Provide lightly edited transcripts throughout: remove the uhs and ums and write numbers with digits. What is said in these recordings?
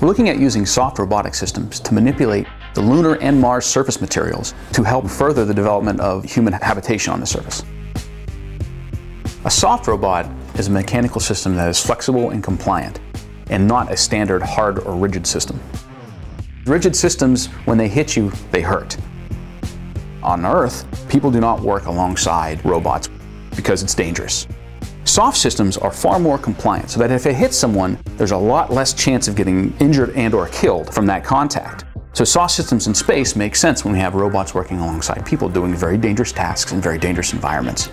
We're looking at using soft robotic systems to manipulate the lunar and Mars surface materials to help further the development of human habitation on the surface. A soft robot is a mechanical system that is flexible and compliant, and not a standard hard or rigid system. Rigid systems, when they hit you, they hurt. On Earth, people do not work alongside robots because it's dangerous. Soft systems are far more compliant, so that if it hits someone, there's a lot less chance of getting injured and or killed from that contact. So soft systems in space make sense when we have robots working alongside people doing very dangerous tasks in very dangerous environments.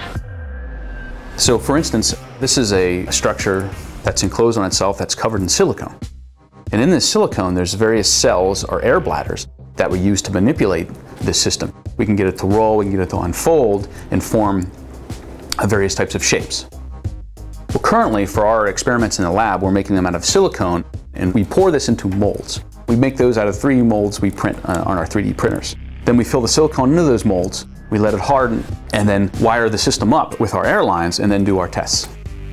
So for instance, this is a structure that's enclosed on itself that's covered in silicone. And in this silicone, there's various cells or air bladders that we use to manipulate this system. We can get it to roll, we can get it to unfold and form various types of shapes. Well, currently, for our experiments in the lab, we're making them out of silicone, and we pour this into molds. We make those out of 3D molds we print on our 3D printers. Then we fill the silicone into those molds, we let it harden, and then wire the system up with our air lines and then do our tests.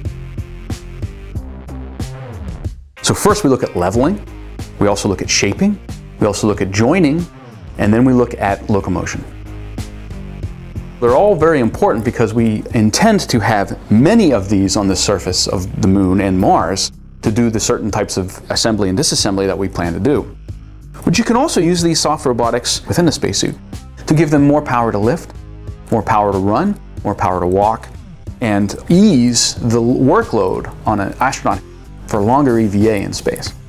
So first we look at leveling, we also look at shaping, we also look at joining, and then we look at locomotion. They're all very important because we intend to have many of these on the surface of the Moon and Mars to do the certain types of assembly and disassembly that we plan to do. But you can also use these soft robotics within the spacesuit to give them more power to lift, more power to run, more power to walk, and ease the workload on an astronaut for longer EVA in space.